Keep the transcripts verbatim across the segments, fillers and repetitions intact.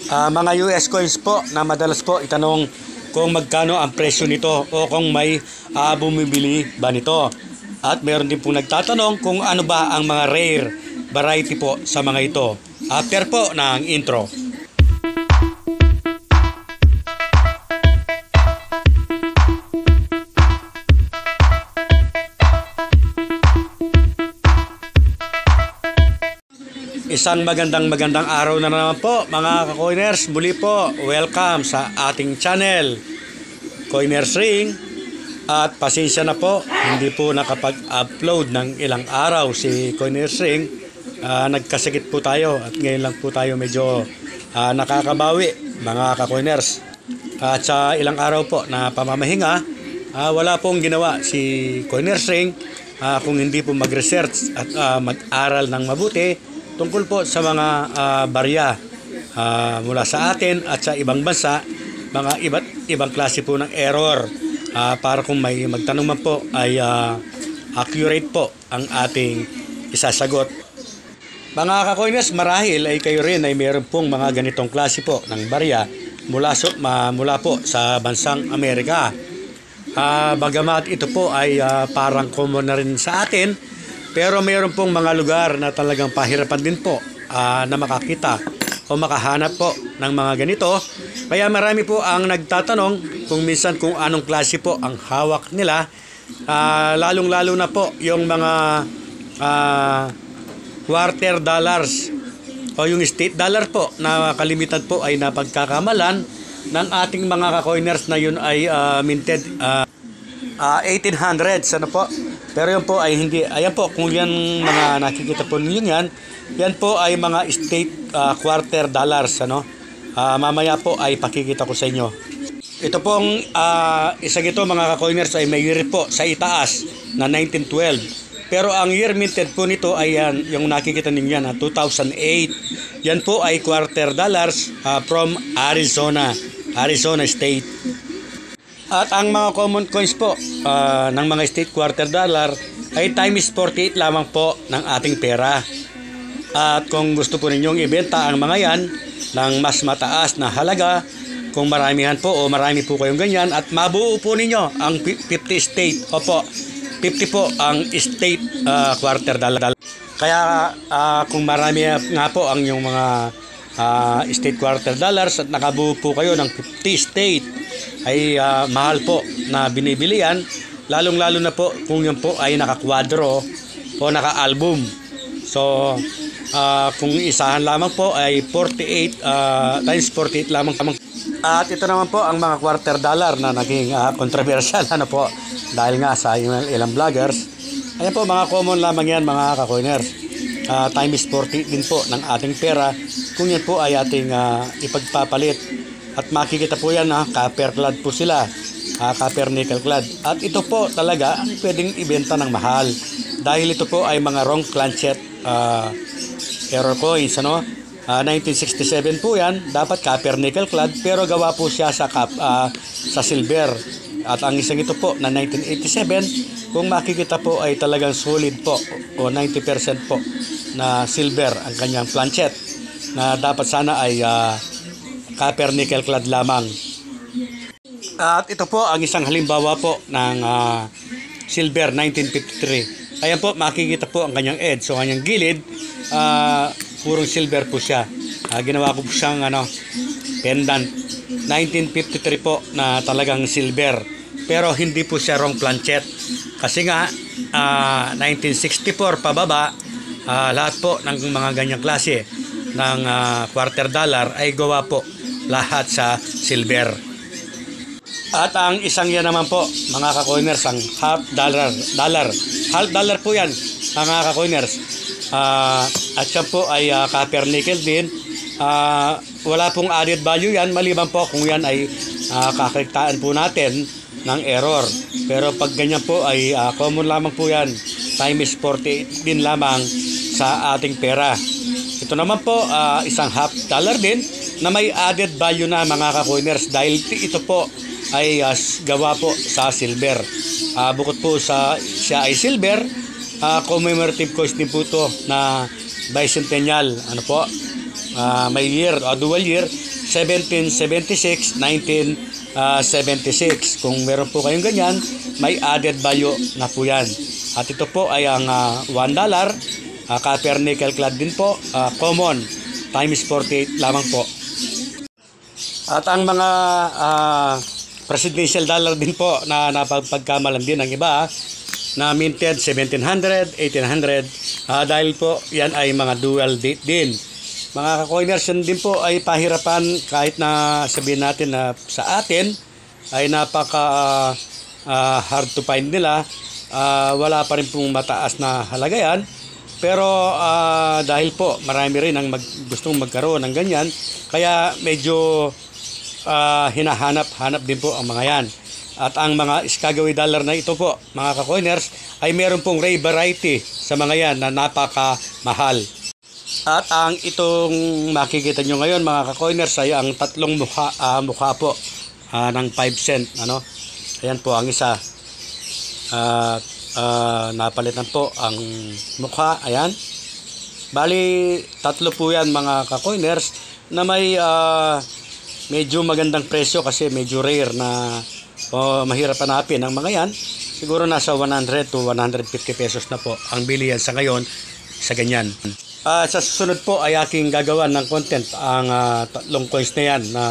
Uh, mga U S coins po na madalas po itanong kung magkano ang presyo nito o kung may uh, bumibili ba nito. At meron din pong nagtatanong kung ano ba ang mga rare variety po sa mga ito. After po ng intro. Isang magandang magandang araw na naman po mga ka-coiners. Muli po, welcome sa ating channel, Coiners Ring. At pasensya na po, hindi po nakapag-upload ng ilang araw si Coiners Ring. Uh, nagkasakit po tayo at ngayon lang po tayo medyo uh, nakakabawi mga ka-coiners. At sa ilang araw po na pamamahinga, uh, wala pong ginawa si Coiners Ring uh, kung hindi po mag-research at uh, mag-aral ng mabuti tungkol po sa mga uh, barya uh, mula sa atin at sa ibang bansa, mga iba't ibang klase po ng error uh, para kung may magtanong man po ay uh, accurate po ang ating isasagot. Mga ka-coiners, marahil ay kayo rin ay mayroon pong mga ganitong klase po ng barya mula, so, ma, mula po sa bansang Amerika. Uh, bagamat ito po ay uh, parang common na rin sa atin, pero mayroon pong mga lugar na talagang pahirapan din po uh, na makakita o makahanap po ng mga ganito. Kaya marami po ang nagtatanong kung minsan kung anong klase po ang hawak nila. Uh, lalong-lalo na po yung mga uh, quarter dollars o yung state dollar po na kalimitan po ay napagkakamalan ng ating mga ka-coiners na yun ay uh, minted uh, uh, eighteen hundreds. Ano po? Pero yan po ay hindi, ayan po, kung yan mga nakikita po ninyo yan, yan po ay mga state uh, quarter dollars, ano? Uh, mamaya po ay pakikita ko sa inyo. Ito pong uh, isang ito mga ka-coiners ay may year po sa itaas na nineteen twelve. Pero ang year minted po nito ay yan, yung nakikita ninyo yan, two thousand eight. Yan po ay quarter dollars uh, from Arizona, Arizona State. At ang mga common coins po uh, ng mga state quarter dollar ay times forty-eight lamang po ng ating pera. At kung gusto po ninyong ibenta ang mga yan ng mas mataas na halaga, kung maramihan po o marami po kayong ganyan at mabuo po ninyo ang fifty state, opo, fifty po ang state uh, quarter dollar. Kaya uh, kung marami nga po ang yung mga uh, state quarter dollars at nakabuo po kayo ng fifty state, ay uh, mahal po na binibili yan, lalong lalo na po kung yan po ay nakakwadro o naka-album. So uh, kung isahan lamang po ay forty-eight uh, times forty-eight lamang. At ito naman po ang mga quarter dollar na naging uh, controversial, ano po, dahil nga sa ilang vloggers. Ayan po, mga common lamang yan mga ka-coiners. Uh, times forty din po ng ating pera kung yan po ay ating uh, ipagpapalit. At makikita po yan, ha, copper clad po sila, ha, copper nickel clad. At ito po talaga ang pwedeng ibenta ng mahal. Dahil ito po ay mga wrong planchet uh, error coins. Ano? Uh, nineteen sixty-seven po yan, dapat copper nickel clad, pero gawa po siya sa, cap, uh, sa silver. At ang isang ito po na nineteen eighty-seven, kung makikita po ay talagang solid po o ninety percent po na silver ang kanyang planchet, na dapat sana ay uh, copper nickel clad lamang. At ito po ang isang halimbawa po ng uh, silver nineteen fifty-three. Ayan po, makikita po ang kanyang edge. So kanyang gilid, uh, purong silver po siya. Uh, ginawa ko po siyang ano, pendant. nineteen fifty-three po na talagang silver. Pero hindi po siya wrong planchet. Kasi nga, uh, nineteen sixty-four pababa, uh, lahat po ng mga ganyang klase ng uh, quarter dollar ay gawa po lahat sa silver. At ang isang yan naman po mga ka-coiners, ang half dollar dollar half dollar po yan mga ka-coiners. Uh, at siya po ay uh, copper nickel din. Uh, wala pong added value yan, maliban po kung yan ay uh, kakrektaan po natin ng error. Pero pag ganyan po ay uh, common lamang po yan, times forty din lamang sa ating pera. Ito naman po uh, isang half dollar din na may added value na mga ka-coiners, dahil ito po ay uh, gawa po sa silver. Uh, bukod po sa siya ay silver, uh, commemorative coins din po ito na bicentennial. Ano po? uh, may year, uh, dual year, seventeen seventy-six, nineteen seventy-six. Kung meron po kayong ganyan, may added value na po yan. At ito po ay ang uh, one dollar, uh, copper nickel clad din po, uh, common, times forty-eight lamang po. At ang mga uh, presidential dollar din po na napagpagkamalan din ng iba, na minted seventeen hundred, eighteen hundred, uh, dahil po yan ay mga dual date din. Mga ka-coiners, yan din po ay pahirapan kahit na sabihin natin na sa atin ay napaka uh, uh, hard to find nila, uh, wala pa rin pong mataas na halaga yan. Pero uh, dahil po marami rin ang mag, gustong magkaroon ng ganyan, kaya medyo uh, hinahanap-hanap din po ang mga yan. At ang mga Skagawi dollar na ito po, mga ka-coiners, ay meron pong rare variety sa mga yan na napakamahal. At ang itong makikita nyo ngayon, mga ka-coiners, ay ang tatlong mukha, uh, mukha po uh, ng five cent. Ano? Ayan po ang isa. Uh, uh, napalitan po ang mukha. Ayan. Bali, tatlo po yan, mga ka-coiners, na may uh, medyo magandang presyo kasi medyo rare na o mahirap hanapin ang mga yan. Siguro nasa one hundred to one hundred fifty pesos na po ang bilihan sa ngayon sa ganyan. Uh, sa susunod po ay aking gagawa ng content ang uh, tatlong coins na yan na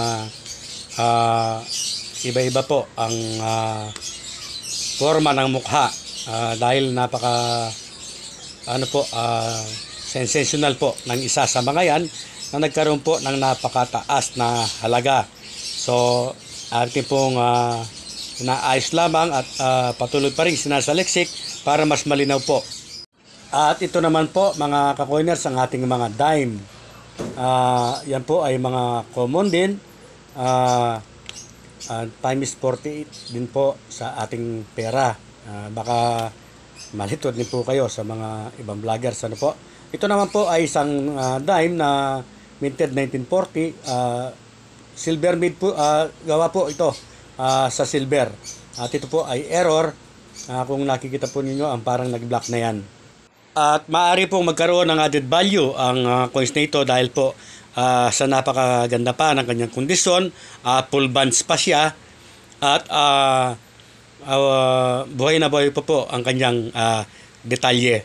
uh, iba-iba po ang uh, forma ng mukha, uh, dahil napaka ano po uh, sensational po ng isa sa mga yan na nagkaroon po ng napakataas na halaga. So ating pong uh, inaayos lamang at uh, patuloy pa rin sinasaliksik para mas malinaw po. At ito naman po, mga ka-coiners, ang ating mga dime. Uh, yan po ay mga common din. Uh, uh, times forty-eight din po sa ating pera. Uh, baka malitod din po kayo sa mga ibang vloggers. Ano po? Ito naman po ay isang uh, dime na minted nineteen forty. Uh, silver made po, uh, gawa po ito uh, sa silver. At ito po ay error. Uh, kung nakikita po ninyo, ang parang nag-block na yan. At maaari pong magkaroon ng added value ang uh, coins na ito dahil po uh, sa napakaganda pa ng kanyang kondisyon, uh, full bands pa siya, at uh, uh, buhay na buhay po po ang kanyang uh, detalye.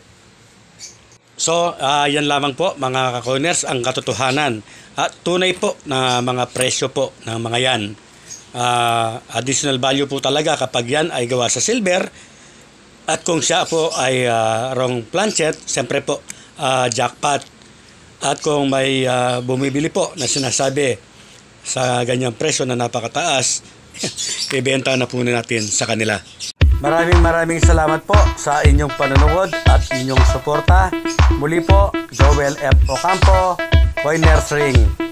So, uh, yan lamang po, mga ka-coiners, ang katotohanan at tunay po na mga presyo po ng mga yan. Uh, additional value po talaga kapag yan ay gawa sa silver. At kung siya po ay uh, wrong planchet, siyempre po uh, jackpot. At kung may uh, bumibili po na sinasabi sa ganyang presyo na napakataas, ibenta na po natin sa kanila. Maraming maraming salamat po sa inyong panonood at inyong suporta. Muli po, Joel F. Ocampo, Coiners Ring.